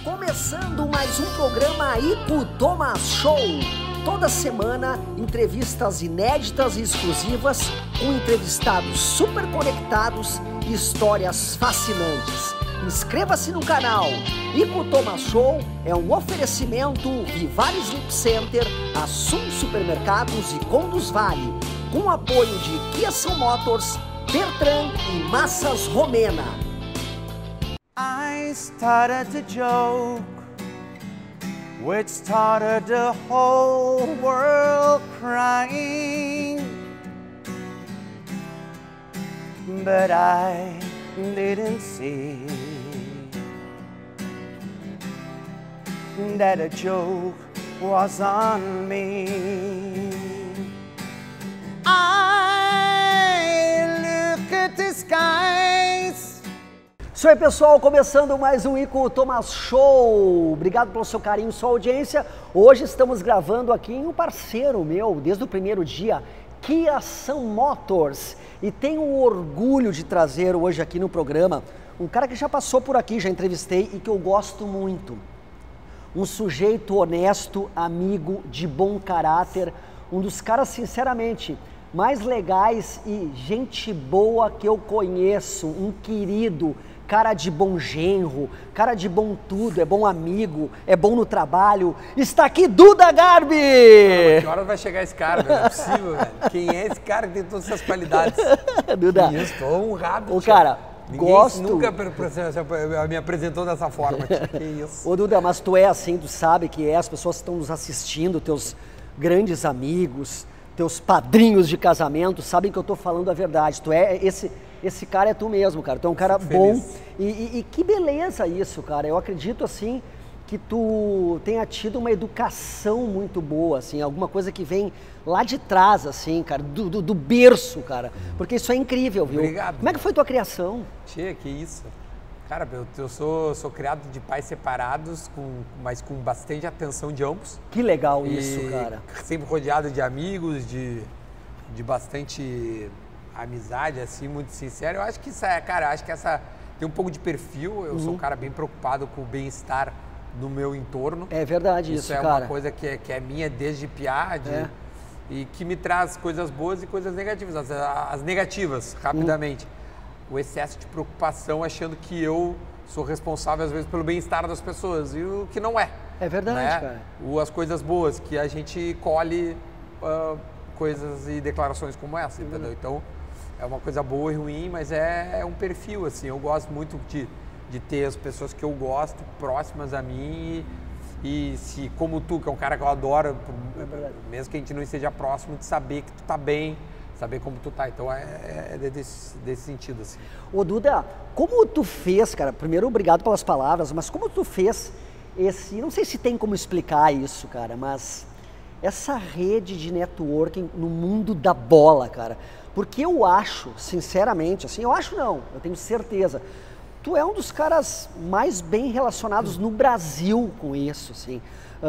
Começando mais um programa Ico Thomas Show. Toda semana, entrevistas inéditas e exclusivas com entrevistados super conectados e histórias fascinantes. Inscreva-se no canal. Ico Thomas Show é um oferecimento Vivare Sleep Center, Assum Supermercados e Conduz Vale, com apoio de Kia São Motors, Bertrand e Massas Romena. I started to joke, which started the whole world crying. But I didn't see that a joke was on me. I look at the skies. Isso aí, pessoal, começando mais um Ico Thomas Show. Obrigado pelo seu carinho, sua audiência. Hoje estamos gravando aqui em um parceiro meu, desde o primeiro dia, Kia São Motors. E tenho o orgulho de trazer hoje aqui no programa um cara que já passou por aqui, já entrevistei e que eu gosto muito. Um sujeito honesto, amigo, de bom caráter, um dos caras, sinceramente, mais legais e gente boa que eu conheço, um querido, cara de bom genro, cara de bom tudo, é bom amigo, é bom no trabalho. Está aqui Duda Garbi! Que hora vai chegar esse cara, velho? Não é possível, velho. Quem é esse cara que tem todas essas qualidades? Duda, Isso, estou honrado. Ô, cara, ninguém gosto... nunca me apresentou dessa forma. Que isso? Ô, Duda, mas tu é assim, tu sabe que é, as pessoas que estão nos assistindo, teus grandes amigos, teus padrinhos de casamento, sabem que eu tô falando a verdade. Tu é esse cara é tu mesmo, cara. Tu é um cara bom e que beleza isso, cara. Eu acredito, assim, que tu tenha tido uma educação muito boa, assim, alguma coisa que vem lá de trás, assim, cara, do berço, cara. Porque isso é incrível, viu? Obrigado. Como é que foi tua criação? Tchê, que isso. Cara, eu sou criado de pais separados, mas com bastante atenção de ambos. Que legal isso, cara. Sempre rodeado de amigos, de bastante amizade, assim, muito sincero. Eu acho que isso é, cara, acho que essa tem um pouco de perfil. Eu sou um cara bem preocupado com o bem-estar no meu entorno. É verdade isso, é cara. uma coisa que é minha desde piá, e que me traz coisas boas e coisas negativas. As negativas, rapidamente. O excesso de preocupação, achando que eu sou responsável, às vezes, pelo bem-estar das pessoas, e o que não é. É verdade, né? cara. As coisas boas, que a gente colhe coisas e declarações como essa, entendeu? Então, é uma coisa boa e ruim, mas é um perfil, assim. Eu gosto muito de ter as pessoas que eu gosto próximas a mim e se, como tu, que é um cara que eu adoro, mesmo que a gente não esteja próximo, de saber que tu tá bem, saber como tu tá. Então é desse sentido, assim. Ô, Duda, como tu fez, cara, primeiro obrigado pelas palavras, mas como tu fez não sei se tem como explicar isso, cara, mas essa rede de networking no mundo da bola, cara, porque eu acho, sinceramente, assim, eu tenho certeza, tu é um dos caras mais bem relacionados no Brasil com isso, assim.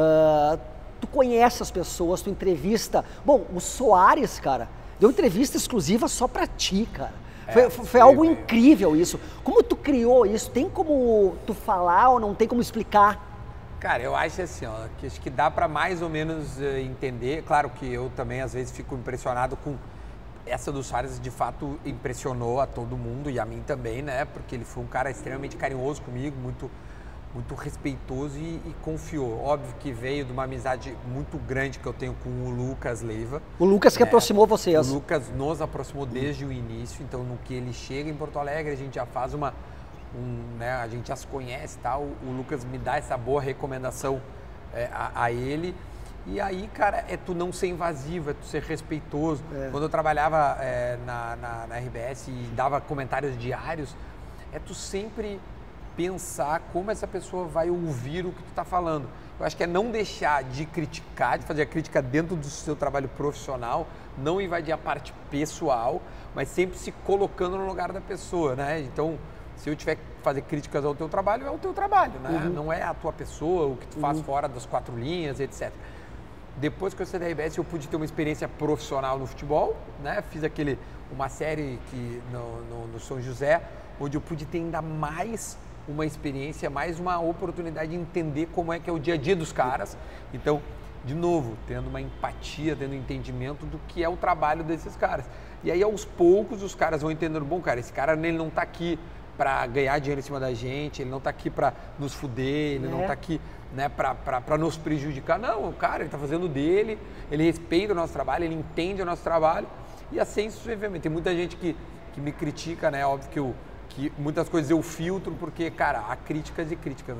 Tu conhece as pessoas, tu entrevista, bom, o Soares, cara, deu entrevista exclusiva só pra ti, cara. Foi algo incrível isso. Como tu criou isso? Tem como tu falar ou não tem como explicar? Cara, eu acho assim, ó, que acho que dá pra mais ou menos entender. Claro que eu também às vezes fico impressionado com essa do Soares, de fato impressionou a todo mundo e a mim também, né? Porque ele foi um cara extremamente carinhoso comigo, muito respeitoso e confiou. Óbvio que veio de uma amizade muito grande que eu tenho com o Lucas Leiva. O Lucas que aproximou vocês. O Lucas nos aproximou desde o início, então no que ele chega em Porto Alegre, a gente já faz né, a gente já se conhece e tal. O Lucas me dá essa boa recomendação a ele. E aí, cara, é tu não ser invasivo, é tu ser respeitoso. Quando eu trabalhava na RBS e dava comentários diários, é tu sempre pensar como essa pessoa vai ouvir o que tu tá falando. Eu acho que é não deixar de criticar, de fazer a crítica dentro do seu trabalho profissional, não invadir a parte pessoal, mas sempre se colocando no lugar da pessoa, né? Então, se eu tiver que fazer críticas ao teu trabalho, é o teu trabalho, né? Não é a tua pessoa, o que tu faz fora das quatro linhas, etc. Depois que eu saí da RBS, eu pude ter uma experiência profissional no futebol, né? Fiz uma série no São José, onde eu pude ter ainda mais uma experiência, mais uma oportunidade de entender como é que é o dia a dia dos caras. Então, de novo, tendo uma empatia, tendo um entendimento do que é o trabalho desses caras. E aí, aos poucos, os caras vão entendendo, bom, cara, esse cara ele não tá aqui para ganhar dinheiro em cima da gente, ele não tá aqui para nos fuder, ele não tá aqui, né, para nos prejudicar. Não, o cara, ele tá fazendo o dele, ele respeita o nosso trabalho, ele entende o nosso trabalho. E assim, sucessivamente. Tem muita gente que me critica, né? Óbvio que muitas coisas eu filtro, porque, cara, há críticas e críticas.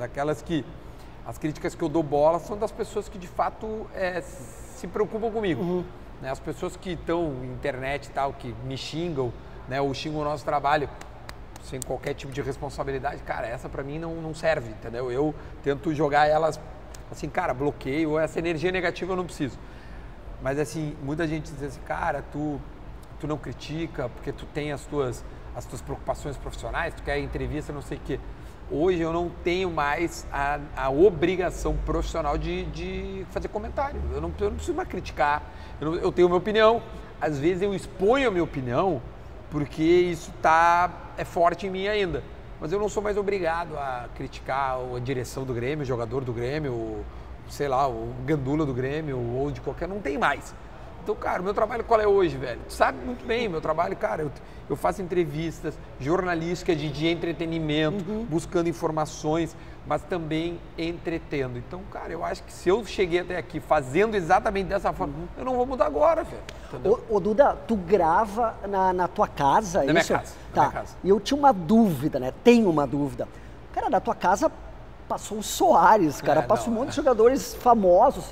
As críticas que eu dou bola são das pessoas que, de fato, se preocupam comigo. Né? As pessoas que estão na internet e tal, que me xingam, né? Ou xingam o nosso trabalho sem qualquer tipo de responsabilidade, cara, essa pra mim não serve, entendeu? Eu tento jogar elas, assim, cara, bloqueio, essa energia negativa eu não preciso. Mas, assim, muita gente diz assim, cara, tu não critica porque tu tem as tuas preocupações profissionais, tu quer entrevista, não sei o quê. Hoje eu não tenho mais a obrigação profissional de fazer comentário. Eu não preciso mais criticar, eu tenho a minha opinião. Às vezes eu exponho a minha opinião porque isso é forte em mim ainda. Mas eu não sou mais obrigado a criticar a direção do Grêmio, o jogador do Grêmio, sei lá, o gandula do Grêmio ou de qualquer... Não tem mais. Então, cara, o meu trabalho qual é hoje, velho? Tu sabe muito bem, meu trabalho, cara, eu faço entrevistas jornalísticas de entretenimento, buscando informações, mas também entretendo. Então, cara, eu acho que se eu cheguei até aqui fazendo exatamente dessa forma, eu não vou mudar agora, velho. Ô, Duda, tu grava na tua casa, na isso? Minha casa, tá. Na minha casa. E eu tinha uma dúvida, né? Tenho uma dúvida. Cara, na tua casa passou o Soares, cara, passou um monte de jogadores famosos.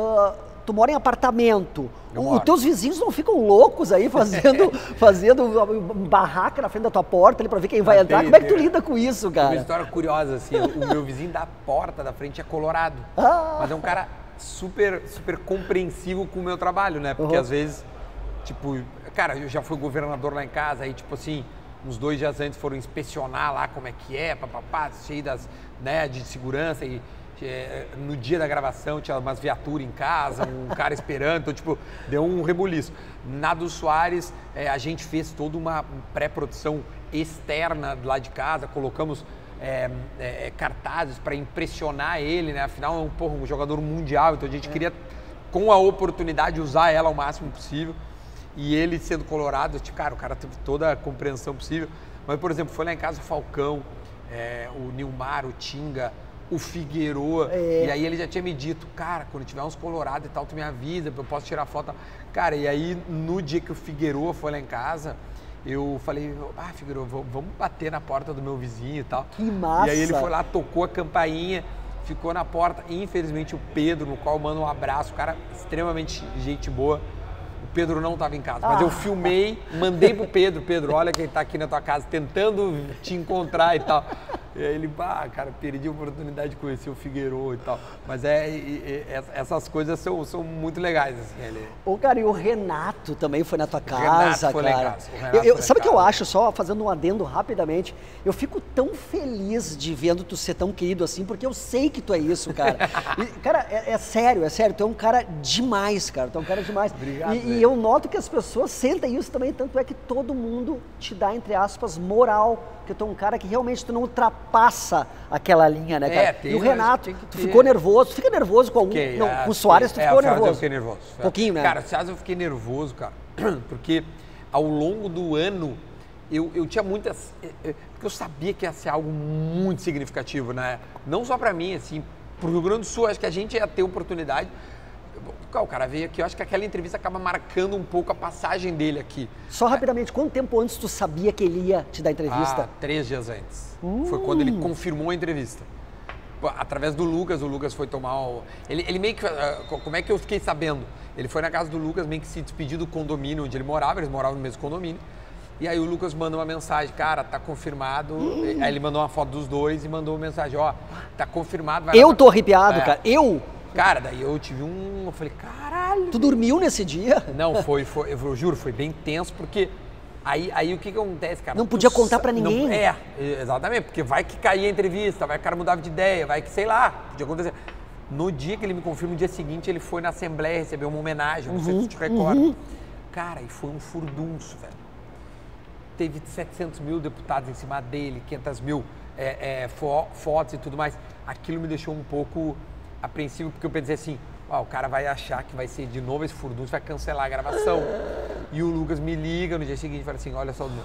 Tu mora em apartamento. Os teus vizinhos não ficam loucos aí fazendo barraca na frente da tua porta ali pra ver quem vai entrar? Como é que tu lida com isso, cara? Uma história curiosa, assim, o meu vizinho da porta da frente é colorado. Mas é um cara super compreensivo com o meu trabalho, né? Porque às vezes, tipo, cara, eu já fui governador lá em casa, aí tipo assim, uns 2 dias antes foram inspecionar lá como é que é, papapá, cheio né, de segurança e no dia da gravação tinha umas viaturas em casa, um cara esperando, então tipo, deu um rebuliço. Na do Soares, a gente fez toda uma pré-produção externa lá de casa, colocamos cartazes para impressionar ele, né? Afinal é um jogador mundial, então a gente queria, com a oportunidade, usar ela ao máximo possível. E ele sendo colorado, tipo, cara, o cara teve toda a compreensão possível. Mas, por exemplo, foi lá em casa o Falcão, o Nilmar, o Tinga, o Figueroa, e aí ele já tinha me dito, cara, quando tiver uns colorados e tal, tu me avisa, eu posso tirar foto. Cara, e aí no dia que o Figueroa foi lá em casa, eu falei, Figueroa, vamos bater na porta do meu vizinho e tal. Que massa! E aí ele foi lá, tocou a campainha, ficou na porta. Infelizmente o Pedro, no qual eu mando um abraço, cara, extremamente gente boa. O Pedro não estava em casa, mas eu filmei, mandei pro Pedro, olha quem tá aqui na tua casa, tentando te encontrar e tal. E aí ele, cara, perdi a oportunidade de conhecer o Figueroa e tal. Mas essas coisas são muito legais, assim. Cara, e o Renato também foi na tua casa, Renato foi cara. Lá em casa. Sabe o que eu acho, só fazendo um adendo rapidamente? Eu fico tão feliz de vendo tu ser tão querido assim, porque eu sei que tu é isso, cara. E, cara, é sério, tu é um cara demais, cara. Tu é um cara demais. Obrigado, e eu noto que as pessoas sentem isso também, tanto é que todo mundo te dá, entre aspas, moral. Porque tu é um cara que realmente tu não ultrapassa aquela linha, né, cara? E o Renato, tu ficou nervoso, tu fica nervoso com algum... com o Soares tu ficou nervoso. Eu fiquei nervoso. Pouquinho, né? Cara, o Soares eu fiquei nervoso, cara, porque ao longo do ano eu tinha muitas... Porque eu sabia que ia ser algo muito significativo, né? Não só pra mim, assim, pro Rio Grande do Sul, acho que a gente ia ter oportunidade. O cara veio aqui, eu acho que aquela entrevista acaba marcando um pouco a passagem dele aqui. Só rapidamente, quanto tempo antes tu sabia que ele ia te dar entrevista? 3 dias antes. Foi quando ele confirmou a entrevista. Através do Lucas, o Lucas foi tomar Ele meio que... Como é que eu fiquei sabendo? Ele foi na casa do Lucas, meio que se despediu do condomínio onde ele morava, eles moravam no mesmo condomínio. E aí o Lucas mandou uma mensagem, cara, tá confirmado. Aí ele mandou uma foto dos dois e mandou uma mensagem, tá confirmado. Eu tô arrepiado, cara. Cara, daí eu tive eu falei, caralho. Tu dormiu nesse dia? Não, eu juro, foi bem tenso, porque aí o que acontece, cara? Não podia contar pra ninguém? Exatamente, porque vai que caía a entrevista, vai que o cara mudava de ideia, vai que, sei lá, podia acontecer. No dia que ele me confirma, no dia seguinte, ele foi na Assembleia receber uma homenagem, não sei se te recorda. Cara, e foi um furdunço, velho. Teve 700 mil deputados em cima dele, 500 mil fotos e tudo mais. Aquilo me deixou um pouco apreensivo, porque eu pensei assim, o cara vai achar que vai ser de novo esse furdunço, vai cancelar a gravação. E o Lucas me liga no dia seguinte e fala assim, olha só,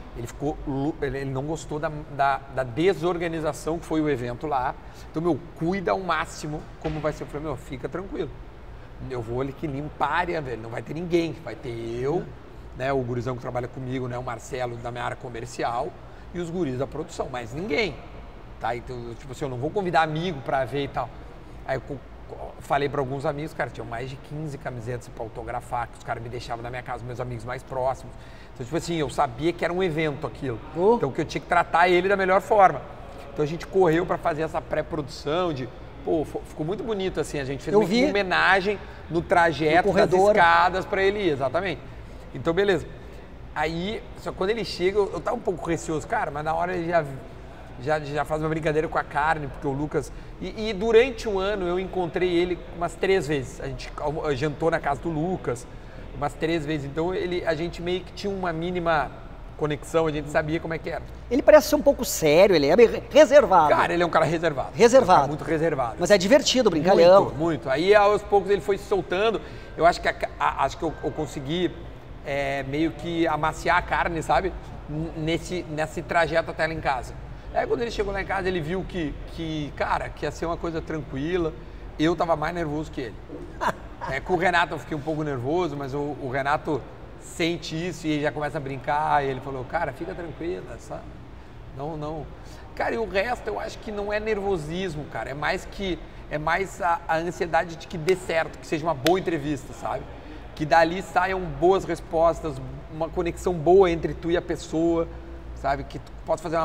ele não gostou da desorganização que foi o evento lá. Então, cuida ao máximo como vai ser. Eu falei, fica tranquilo. Eu vou ali que limpar a área, velho, não vai ter ninguém. Vai ter eu, né, o gurizão que trabalha comigo, né, o Marcelo da minha área comercial e os guris da produção, mas ninguém. Tá? Então, tipo assim, eu não vou convidar amigo pra ver e tal. Aí eu falei para alguns amigos, cara, tinham mais de 15 camisetas para autografar, que os caras me deixavam na minha casa, meus amigos mais próximos. Então, tipo assim, eu sabia que era um evento aquilo. Então, que eu tinha que tratar ele da melhor forma. Então, a gente correu para fazer essa pré-produção ficou muito bonito, assim, a gente fez uma homenagem no trajeto das escadas para ele ir, exatamente. Então, beleza. Aí, só quando ele chega, eu tava um pouco receoso, cara, mas na hora ele já faz uma brincadeira com a carne, porque o Lucas... E durante um ano eu encontrei ele umas 3 vezes. A gente jantou na casa do Lucas umas 3 vezes. Então a gente meio que tinha uma mínima conexão, a gente sabia como é que era. Ele parece ser um pouco sério, ele é reservado. Cara, ele é um cara reservado. Reservado. É um cara muito reservado. Mas é divertido, brincalhão. Muito, muito. Aí aos poucos ele foi se soltando. Eu acho que eu consegui meio que amaciar a carne, sabe? Nesse trajeto até lá em casa. Aí quando ele chegou lá em casa, ele viu que ia ser uma coisa tranquila. Eu tava mais nervoso que ele. Com o Renato eu fiquei um pouco nervoso, mas o Renato sente isso e ele já começa a brincar. E ele falou, cara, fica tranquila, sabe? Não. Cara, e o resto eu acho que não é nervosismo, cara. É mais a ansiedade de que dê certo, que seja uma boa entrevista, sabe? Que dali saiam boas respostas, uma conexão boa entre tu e a pessoa, sabe? Que tu possa fazer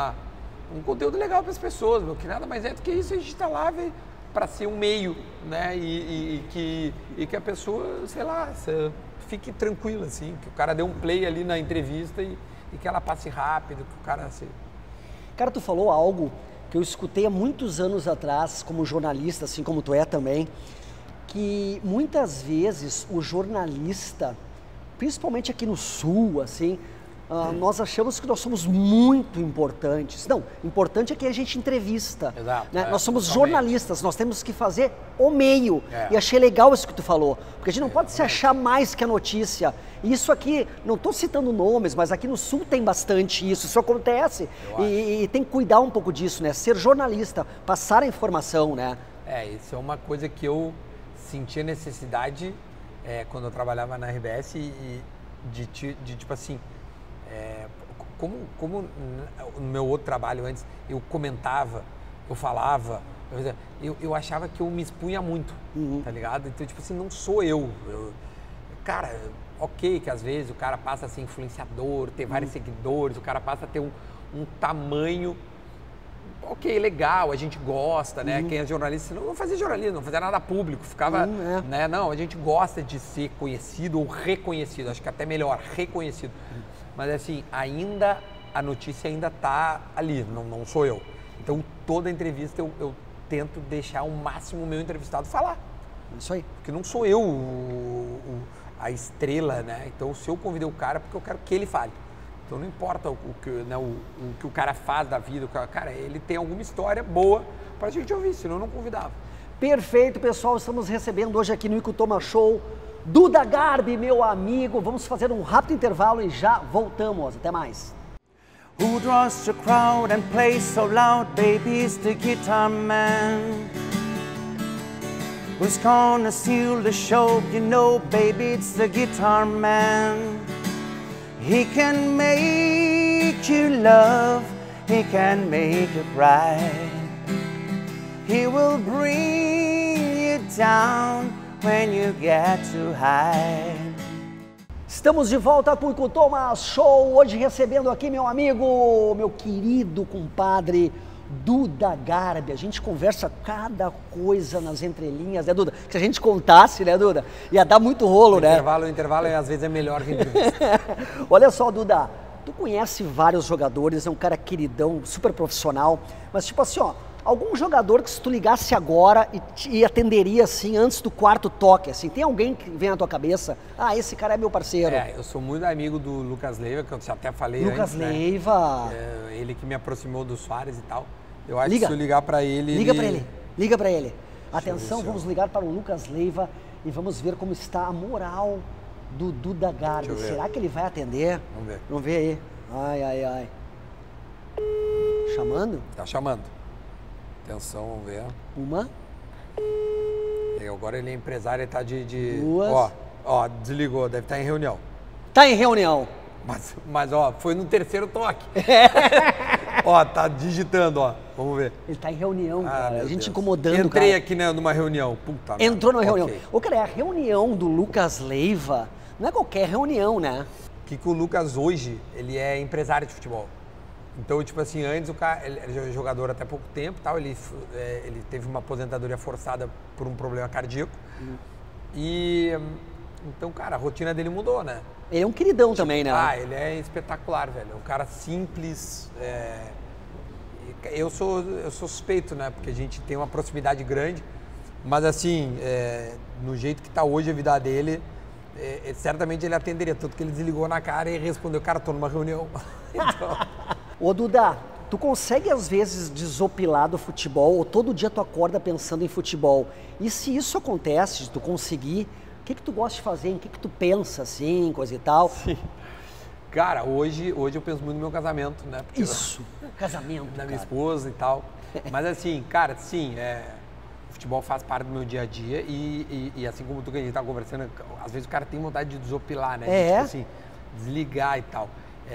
um conteúdo legal para as pessoas, que nada mais é do que isso, a gente está lá para ser um meio, né? E que a pessoa, sei lá, fique tranquila, assim, que o cara dê um play ali na entrevista e que ela passe rápido, que o cara se... Cara, tu falou algo que eu escutei há muitos anos atrás, como jornalista, assim como tu é também, que muitas vezes o jornalista, principalmente aqui no Sul, assim, nós achamos que nós somos muito importantes. Não, importante é que a gente entrevista. Exato. Né? Nós somos jornalistas, nós temos que fazer o meio. E achei legal isso que tu falou, porque a gente não pode se achar mais que a notícia. E isso aqui, não estou citando nomes, mas aqui no Sul tem bastante isso acontece. E tem que cuidar um pouco disso, né? Ser jornalista, passar a informação, né? Isso é uma coisa que eu sentia necessidade quando eu trabalhava na RBS de tipo assim... Como no meu outro trabalho antes, eu comentava, eu falava, eu achava que eu me expunha muito, tá ligado? Então, tipo assim, não sou eu. Cara, ok que às vezes o cara passa a ser influenciador, ter vários seguidores, o cara passa a ter um tamanho, ok, legal, a gente gosta, né? Quem é jornalista, não fazia jornalismo, não fazia nada público, ficava, né? Não, a gente gosta de ser conhecido ou reconhecido, acho que até melhor, reconhecido. Mas assim, a notícia ainda tá ali, não sou eu. Então toda entrevista eu tento deixar o máximo o meu entrevistado falar. Isso aí. Porque não sou eu a estrela, né? Então se eu convidei o cara, é porque eu quero que ele fale. Então não importa o que o cara faz da vida, cara, ele tem alguma história boa pra gente ouvir, senão eu não convidava. Perfeito, pessoal, estamos recebendo hoje aqui no Ico Toma Show Duda Garbi, meu amigo. Vamos fazer um rápido intervalo e já voltamos. Até mais. Who draws the crowd and plays so loud, baby, it's the guitar man. Who's gonna steal the show, you know, baby, it's the guitar man. He can make you love, he can make you cry. He will bring you down when you get too high. Estamos de volta com o Ico Toma Show, hoje recebendo aqui meu amigo, meu querido compadre Duda Garbi. A gente conversa cada coisa nas entrelinhas, né, Duda? Se a gente contasse, né, Duda? Ia dar muito rolo, né? O intervalo às vezes é melhor que entrevista. Olha só, Duda, tu conhece vários jogadores, é um cara queridão, super profissional, mas tipo assim, ó, algum jogador que se tu ligasse agora e atenderia assim antes do quarto toque, assim, tem alguém que vem na tua cabeça? Ah, esse cara é meu parceiro. Eu sou muito amigo do Lucas Leiva, que eu já até falei Lucas antes, Leiva. né? Ele que me aproximou do Soares e tal. Eu acho que Liga. se eu ligar pra ele... Liga pra ele. Atenção, vamos ligar para o Lucas Leiva e vamos ver como está a moral do Duda Garbi. Será que ele vai atender? Vamos ver. Vamos ver aí. Ai. Chamando? Tá chamando. Atenção, vamos ver. Uma. E agora ele é empresário, ele tá de... Duas. Ó, desligou, deve estar em reunião. Tá em reunião. Mas ó, foi no terceiro toque. Ó, tá digitando, ó. Vamos ver. Ele tá em reunião, cara. A gente Deus. incomodando, Entrei cara. aqui, né, numa reunião. Puta Entrou numa reunião. Okay. Ô, cara, a reunião do Lucas Leiva não é qualquer reunião, né? Que o Lucas hoje, ele é empresário de futebol. Então, tipo assim, antes o cara, ele é jogador até pouco tempo, tal, ele teve uma aposentadoria forçada por um problema cardíaco. E então, cara, a rotina dele mudou, né? Ele é um queridão também, né? Ah, ele é espetacular, velho. É um cara simples. Eu sou suspeito, né? Porque a gente tem uma proximidade grande. Mas assim, no jeito que tá hoje a vida dele, certamente ele atenderia. Tanto que ele desligou na cara e respondeu, cara, tô numa reunião. Então... Ô, Duda, tu consegue às vezes desopilar do futebol ou todo dia tu acorda pensando em futebol? E se isso acontece, de tu conseguir, o que tu gosta de fazer? Em que tu pensa, assim, coisa e tal? Sim. Cara, hoje eu penso muito no meu casamento, né? Porque Isso, casamento, da minha esposa e tal. Mas assim, cara, sim, o futebol faz parte do meu dia a dia e assim como tu que a gente tá conversando, às vezes o cara tem vontade de desopilar, né? De, tipo assim, desligar e tal.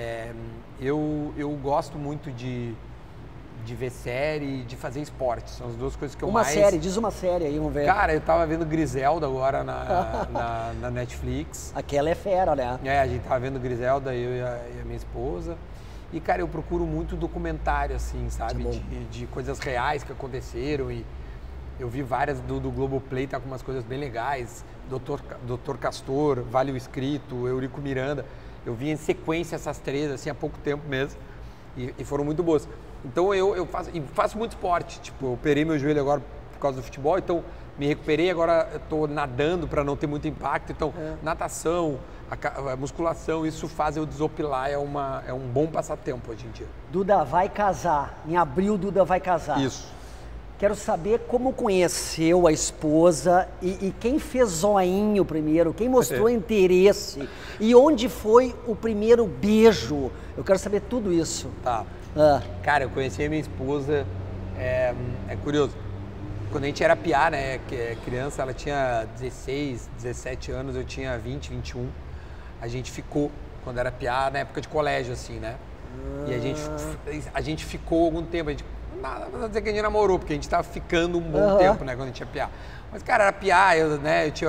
Eu gosto muito de ver série, de fazer esporte. São as duas coisas que eu mais... Diz uma série aí, vamos ver. Cara, eu tava vendo Griselda agora na Netflix. Aquela é fera, né? A gente tava vendo Griselda, eu e a minha esposa. E, cara, eu procuro muito documentário, assim, sabe? De coisas reais que aconteceram. E eu vi várias do Globoplay, tá com umas coisas bem legais. Dr. Castor, Vale o Escrito, Eurico Miranda. Eu vi em sequência essas três, assim, há pouco tempo mesmo. E foram muito boas. Então eu faço muito esporte. Tipo, eu operei meu joelho agora por causa do futebol, então me recuperei, agora eu tô nadando para não ter muito impacto. Então, natação, a musculação, isso faz eu desopilar, é um bom passatempo hoje em dia. Duda vai casar. Em abril, Duda vai casar. Isso. Quero saber como conheceu a esposa e quem fez zoinho primeiro, quem mostrou interesse e onde foi o primeiro beijo. Eu quero saber tudo isso. Tá. Cara, eu conheci a minha esposa, é curioso. Quando a gente era piá, né, criança, ela tinha 16, 17 anos, eu tinha 20, 21. A gente ficou, quando era piá, na época de colégio, assim, né? E a gente ficou algum tempo, não vou dizer que a gente namorou, porque a gente tava ficando um bom tempo, né, quando a gente tinha piá. Mas, cara, era piá, eu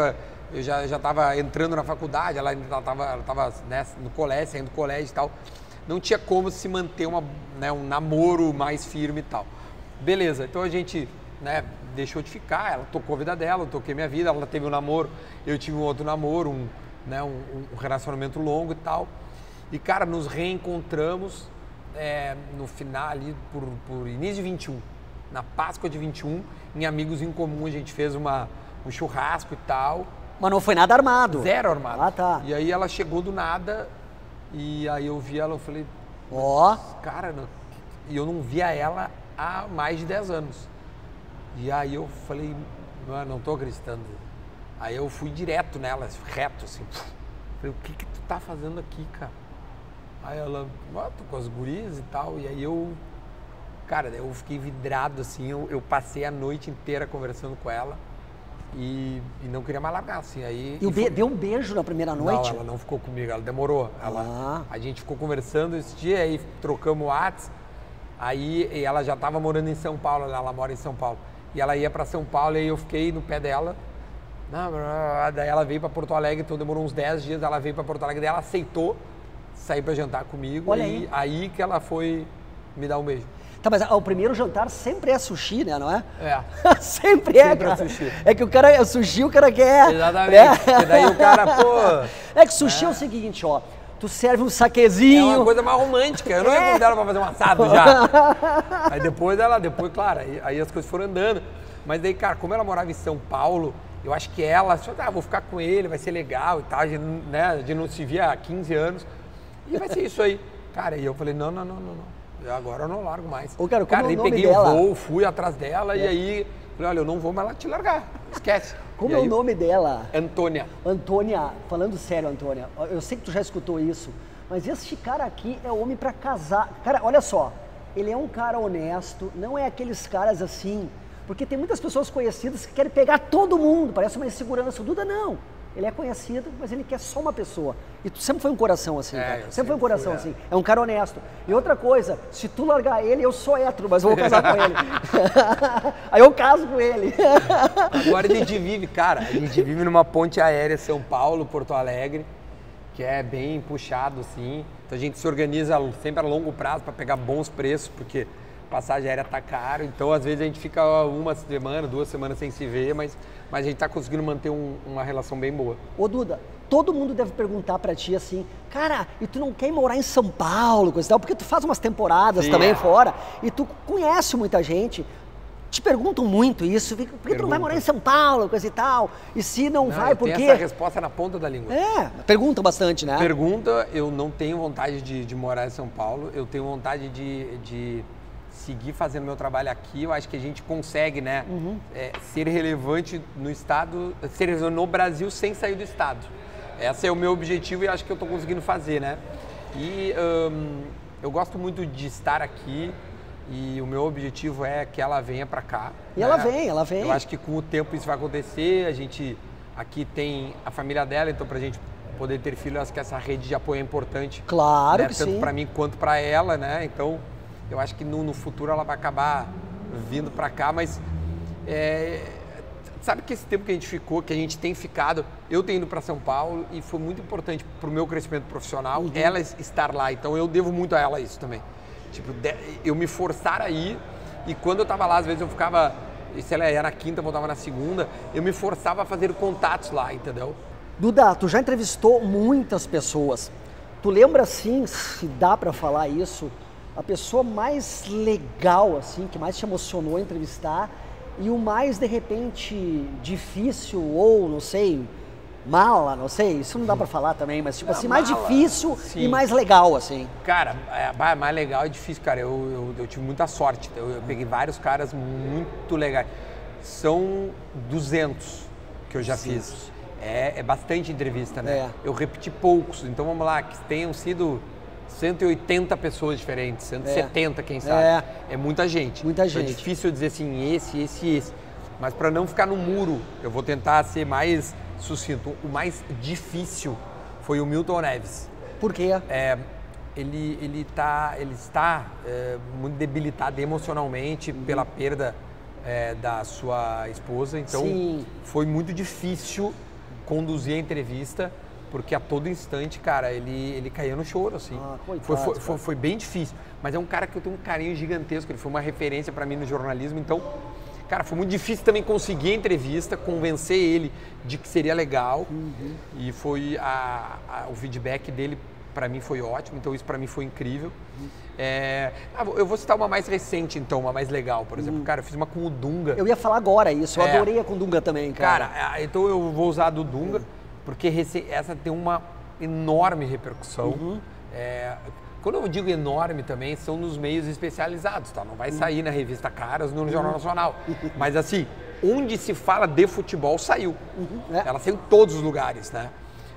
já tava entrando na faculdade, ela tava né, no colégio, saindo do colégio e tal. Não tinha como se manter um namoro mais firme e tal. Beleza, então a gente, né, deixou de ficar, ela tocou a vida dela, eu toquei minha vida, ela teve um namoro, eu tive um outro namoro, um relacionamento longo e tal. E, cara, nos reencontramos no final ali, por início de 21, na Páscoa de 21, em Amigos em Comum, a gente fez um churrasco e tal. Mas não foi nada armado? Zero armado. Ah, tá. E aí ela chegou do nada, e aí eu vi ela, eu falei, cara, e eu não via ela há mais de 10 anos. E aí eu falei, mano, não tô acreditando. Aí eu fui direto nela, reto, assim. Falei, o que tu tá fazendo aqui, cara? Aí ela, tô com as gurias e tal. E aí eu fiquei vidrado, assim. Eu passei a noite inteira conversando com ela e não queria mais largar, assim. Aí, deu um beijo na primeira noite? Não, ela não ficou comigo, ela demorou. A gente ficou conversando esse dia, aí trocamos o WhatsApp. Aí ela já estava morando em São Paulo, ela mora em São Paulo. E ela ia para São Paulo e aí eu fiquei no pé dela. Daí ela veio para Porto Alegre, então demorou uns 10 dias, ela veio para Porto Alegre, daí ela aceitou sair para jantar comigo. Olha e aí que ela foi me dar um beijo. Tá, mas o primeiro jantar sempre é sushi, né, não é? Sempre é, cara. Sushi. É que o cara é sushi, o cara quer. Exatamente. E daí o cara, É que sushi é o seguinte, ó. tu serve um saquezinho. É uma coisa mais romântica. Eu não ia convidar ela pra fazer um assado já. Aí depois, claro, aí as coisas foram andando. Mas daí, cara, como ela morava em São Paulo, eu acho que ela, vou ficar com ele, vai ser legal e tal. A gente não se via há 15 anos. E vai ser isso aí. Cara, e eu falei, não. Agora eu não largo mais. Ô, cara, aí peguei o voo, fui atrás dela e aí falei, olha, eu não vou mais te largar. Esquece. Como é o nome dela? Antônia. Antônia, falando sério, Antônia, eu sei que tu já escutou isso, mas esse cara aqui é homem pra casar. Cara, olha só, ele é um cara honesto, não é aqueles caras assim, porque tem muitas pessoas conhecidas que querem pegar todo mundo, parece uma insegurança. O Duda não. Ele é conhecido, mas ele quer só uma pessoa. E tu sempre foi um coração assim, cara. Sempre foi um coração assim. É um cara honesto. E outra coisa, se tu largar ele, eu sou hétero, mas eu vou casar com ele. Aí eu caso com ele. Agora a gente vive numa ponte aérea São Paulo, Porto Alegre, que é bem puxado assim. Então a gente se organiza sempre a longo prazo para pegar bons preços, porque passagem aérea tá caro. Então às vezes a gente fica uma semana, 2 semanas sem se ver, mas a gente tá conseguindo manter uma relação bem boa. Ô Duda, todo mundo deve perguntar pra ti assim, cara, e tu não quer morar em São Paulo, coisa e tal, porque tu faz umas temporadas também fora, e tu conhece muita gente. Te perguntam muito isso, por que tu não vai morar em São Paulo, coisa e tal? E se não vai, por quê? Tem essa resposta na ponta da língua. Perguntam bastante, né? Eu não tenho vontade de morar em São Paulo, eu tenho vontade de seguir fazendo meu trabalho aqui. Eu acho que a gente consegue, né, ser relevante no estado, ser relevante no Brasil sem sair do estado. Esse é o meu objetivo e acho que eu estou conseguindo fazer, né? E eu gosto muito de estar aqui e o meu objetivo é que ela venha para cá. E ela vem. Eu acho que com o tempo isso vai acontecer. A gente aqui tem a família dela, então pra gente poder ter filho, eu acho que essa rede de apoio é importante. Claro, né? que Tanto sim. para mim quanto para ela, né? Então eu acho que no futuro ela vai acabar vindo para cá, mas sabe que esse tempo que a gente ficou, que a gente tem ficado, eu tenho ido para São Paulo e foi muito importante para o meu crescimento profissional, ela estar lá, então eu devo muito a ela isso também. Tipo, eu me forçar a ir, e quando eu estava lá, às vezes eu ficava, se ela ia na quinta, voltava na segunda, eu me forçava a fazer contatos lá, entendeu? Duda, tu já entrevistou muitas pessoas, tu lembra assim, se dá para falar isso, a pessoa mais legal, assim, que mais te emocionou entrevistar e o mais, de repente, difícil ou, não sei, mala, não sei, isso não dá pra falar também, mas tipo assim, mais difícil e mais legal, assim. Cara, mais legal é difícil, cara, eu tive muita sorte, eu peguei vários caras muito legais. São 200 que eu já fiz. É bastante entrevista, né? Eu repeti poucos, então vamos lá, que tenham sido 180 pessoas diferentes, 170 quem sabe. É muita gente. Muita gente. É difícil dizer assim, esse. Mas para não ficar no muro, eu vou tentar ser mais sucinto. O mais difícil foi o Milton Neves. Por quê? Ele está muito debilitado emocionalmente pela perda da sua esposa. Então foi muito difícil conduzir a entrevista, porque a todo instante, cara, ele caía no choro, assim. Foi bem difícil. Mas é um cara que eu tenho um carinho gigantesco, ele foi uma referência para mim no jornalismo, então, cara, foi muito difícil também conseguir a entrevista, convencer ele de que seria legal. E foi o feedback dele para mim foi ótimo, então isso para mim foi incrível. Eu vou citar uma mais recente, então, uma mais legal, por exemplo. Cara, eu fiz uma com o Dunga. Eu ia falar agora isso, eu adorei a com o Dunga também, cara. Cara, então eu vou usar a do Dunga, porque essa tem uma enorme repercussão. Quando eu digo enorme também, são nos meios especializados, tá? Não vai sair na revista Caras, no Jornal Nacional. Mas assim, onde se fala de futebol, saiu. Ela saiu em todos os lugares, né?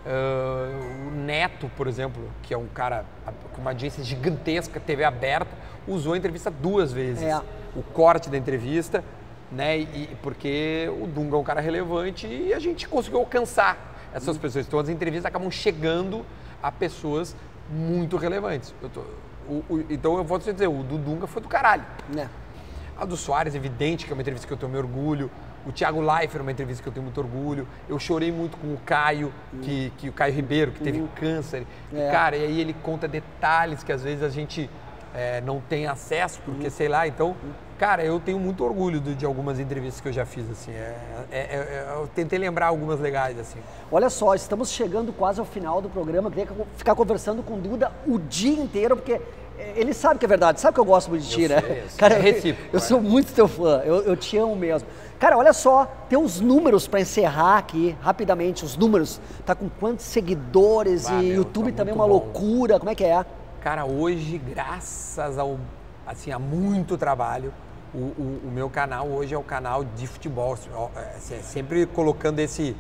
O Neto, por exemplo, que é um cara com uma audiência gigantesca, TV aberta, usou a entrevista 2 vezes. O corte da entrevista, né? Porque o Dunga é um cara relevante e a gente conseguiu alcançar essas pessoas. Então as entrevistas acabam chegando a pessoas muito relevantes. Então eu vou te dizer, o do Dunga foi do caralho. A do Soares, evidente que é uma entrevista que eu tenho meu orgulho. O Thiago Leifert, uma entrevista que eu tenho muito orgulho. Eu chorei muito com o Caio, que o Caio Ribeiro, que teve câncer. Cara, e aí ele conta detalhes que às vezes a gente não tem acesso, porque sei lá, então, Cara, eu tenho muito orgulho de algumas entrevistas que eu já fiz, assim. Eu tentei lembrar algumas legais, assim. Olha só, estamos chegando quase ao final do programa. Eu queria ficar conversando com o Duda o dia inteiro, porque ele sabe que é verdade, sabe que eu gosto muito de ti, né? Sei. Cara, É recíproco, eu sou muito teu fã, eu te amo mesmo. Cara, olha só, tem os números para encerrar aqui, rapidamente, os números. Tá com quantos seguidores e YouTube tá também é muito uma bom. loucura, como é que é? Cara, hoje, graças a muito trabalho, o meu canal hoje é o canal de futebol, sempre colocando esse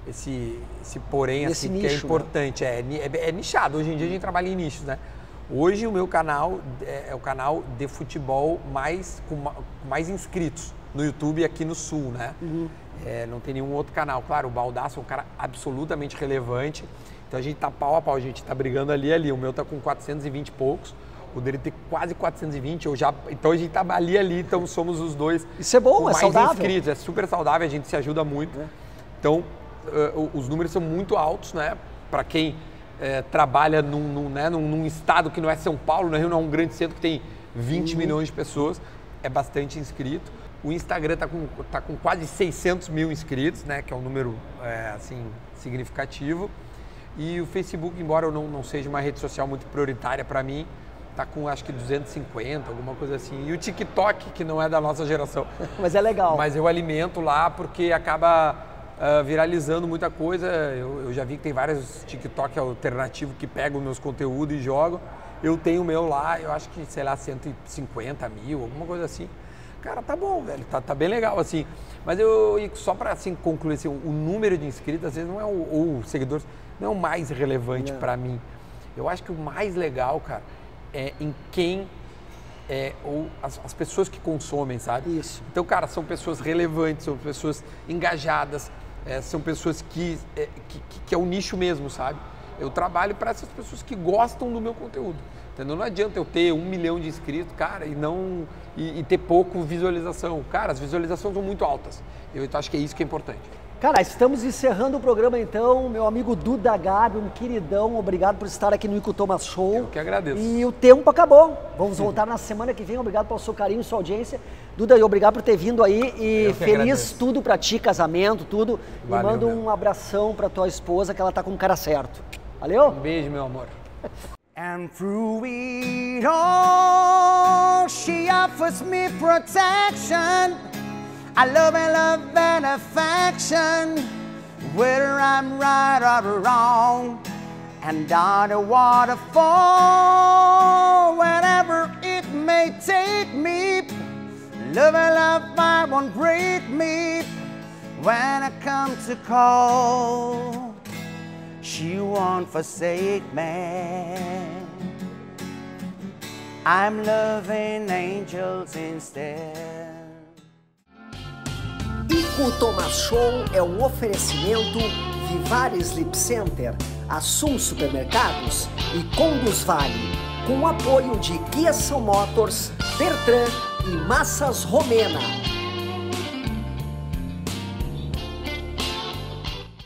porém, Esse assim, nicho, que é importante, é nichado, hoje em dia a gente trabalha em nichos, né? Hoje o meu canal é o canal de futebol com mais inscritos no YouTube aqui no Sul, né? Não tem nenhum outro canal. Claro, o Baldasso é um cara absolutamente relevante, então a gente tá pau a pau, a gente tá brigando ali. O meu tá com 420 e poucos, o dele tem quase 420, então a gente tá ali, então somos os dois. Isso é bom, com é mais saudável. inscritos, é super saudável, a gente se ajuda muito. Então, os números são muito altos, né? Para quem trabalha num estado que não é São Paulo, né? Não é um grande centro que tem 20 milhões de pessoas, é bastante inscrito. O Instagram tá com quase 600 mil inscritos, né? Que é um número assim, significativo. E o Facebook, embora eu não seja uma rede social muito prioritária para mim, tá com acho que 250, alguma coisa assim. E o TikTok, que não é da nossa geração. Mas é legal. Mas eu alimento lá porque acaba viralizando muita coisa. Eu já vi que tem vários TikTok alternativos que pegam meus conteúdos e jogam. Eu tenho o meu lá, eu acho que, sei lá, 150 mil, alguma coisa assim. Cara, tá bom, velho, tá bem legal, assim. Mas só para assim, concluir, assim, o número de inscritos, às vezes, não é ou seguidores, não é o mais relevante para mim. Eu acho que o mais legal, cara, é em quem ou as pessoas que consomem, sabe? Isso. Então, cara, são pessoas relevantes, são pessoas engajadas, são pessoas que é o nicho mesmo, sabe? Eu trabalho para essas pessoas que gostam do meu conteúdo. Entendeu? Não adianta eu ter 1 milhão de inscritos, cara, e ter pouco visualização. Cara, as visualizações são muito altas. Eu acho que é isso que é importante. Cara, estamos encerrando o programa então, meu amigo Duda Garbi, um queridão, obrigado por estar aqui no Ico Thomas Show. Eu que agradeço. E o tempo acabou, vamos voltar na semana que vem, obrigado pelo seu carinho, sua audiência. Duda, e obrigado por ter vindo aí e feliz agradeço. tudo pra ti, casamento, tudo. Valeu, e manda meu. um abração pra tua esposa que ela tá com o cara certo. Valeu? Um beijo, meu amor. And through it all, she offers me protection. I love and affection, whether I'm right or wrong. And down the waterfall, wherever it may take me, love I won't break me. When I come to call, she won't forsake me. I'm loving angels instead. Ico Thomas Show é um oferecimento Vivar Sleep Center, Assum Supermercados e Conduz Vale, com o apoio de Guia São Motors, Bertrand e Massas Romena.